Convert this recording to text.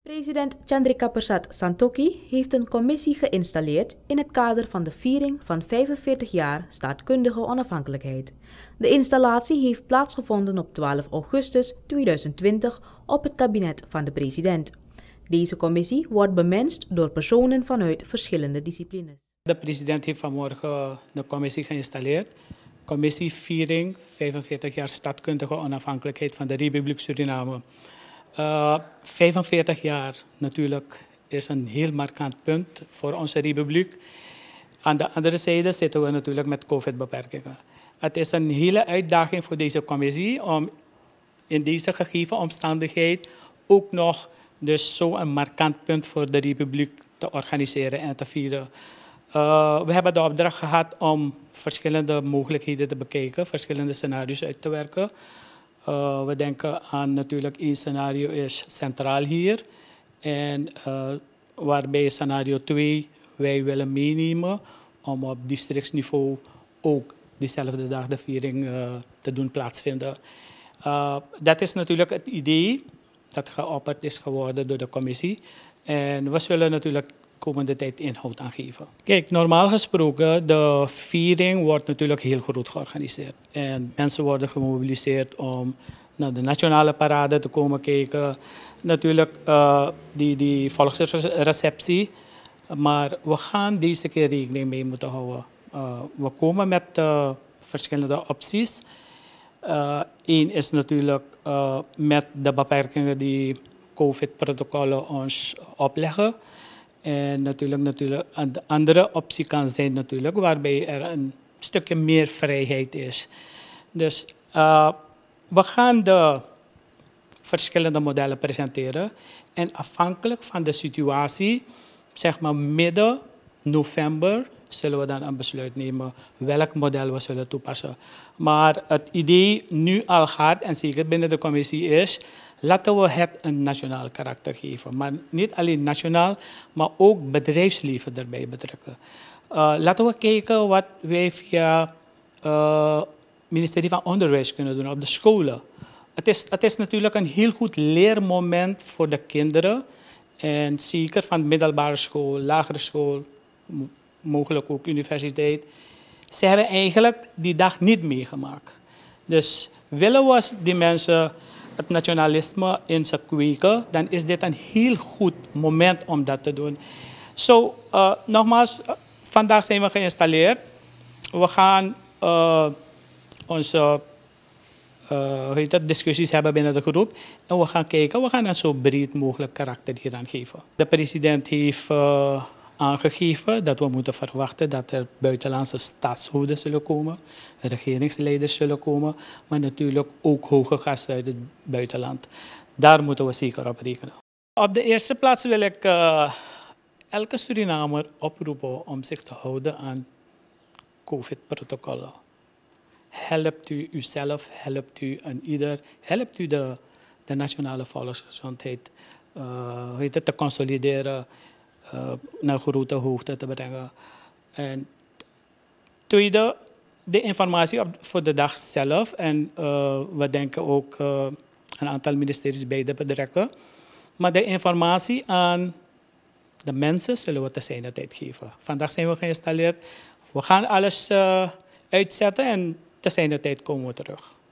President Chandrika Persat Santokhi heeft een commissie geïnstalleerd in het kader van de viering van 45 jaar staatkundige onafhankelijkheid. De installatie heeft plaatsgevonden op 12 augustus 2020 op het kabinet van de president. Deze commissie wordt bemenst door personen vanuit verschillende disciplines. De president heeft vanmorgen de commissie geïnstalleerd. Commissie viering 45 jaar staatkundige onafhankelijkheid van de Republiek Suriname. 45 jaar natuurlijk is een heel markant punt voor onze republiek. Aan de andere zijde zitten we natuurlijk met COVID-beperkingen. Het is een hele uitdaging voor deze commissie om in deze gegeven omstandigheid ook nog dus zo'n markant punt voor de republiek te organiseren en te vieren. We hebben de opdracht gehad om verschillende mogelijkheden te bekijken, verschillende scenario's uit te werken. We denken aan natuurlijk één scenario is centraal hier. En waarbij scenario 2 wij willen meenemen om op districtsniveau ook diezelfde dag de viering te doen plaatsvinden. Dat is natuurlijk het idee dat geopperd is geworden door de commissie. En we zullen natuurlijk komende tijd inhoud aangeven. Kijk, normaal gesproken, de viering wordt natuurlijk heel groot georganiseerd. En mensen worden gemobiliseerd om naar de nationale parade te komen kijken. Natuurlijk die volksreceptie. Maar we gaan deze keer rekening mee moeten houden. We komen met verschillende opties. Eén is natuurlijk met de beperkingen die COVID-protocollen ons opleggen. En natuurlijk een andere optie kan zijn natuurlijk, waarbij er een stukje meer vrijheid is. Dus we gaan de verschillende modellen presenteren. En afhankelijk van de situatie, zeg maar midden november, zullen we dan een besluit nemen welk model we zullen toepassen. Maar het idee nu al gaat, en zeker binnen de commissie is, laten we het een nationaal karakter geven. Maar niet alleen nationaal, maar ook bedrijfsleven erbij betrekken. Laten we kijken wat wij via het ministerie van Onderwijs kunnen doen op de scholen. Het is natuurlijk een heel goed leermoment voor de kinderen. En zeker van middelbare school, lagere school, mogelijk ook universiteit. Ze hebben eigenlijk die dag niet meegemaakt. Dus willen we die mensen het nationalisme in ze kweken, dan is dit een heel goed moment om dat te doen. Nogmaals, vandaag zijn we geïnstalleerd. We gaan onze discussies hebben binnen de groep. En we gaan kijken, we gaan een zo breed mogelijk karakter hieraan geven. De president heeft aangegeven dat we moeten verwachten dat er buitenlandse staatshoofden zullen komen, regeringsleiders zullen komen, maar natuurlijk ook hoge gasten uit het buitenland. Daar moeten we zeker op rekenen. Op de eerste plaats wil ik elke Surinamer oproepen om zich te houden aan COVID-protocollen. Helpt u uzelf, helpt u aan ieder, helpt u de nationale volksgezondheid te consolideren, naar grote hoogte te brengen. En tweede, de informatie voor de dag zelf. En we denken ook een aantal ministeries bij te betrekken. Maar de informatie aan de mensen zullen we te zijner tijd geven. Vandaag zijn we geïnstalleerd. We gaan alles uitzetten en te zijner tijd komen we terug.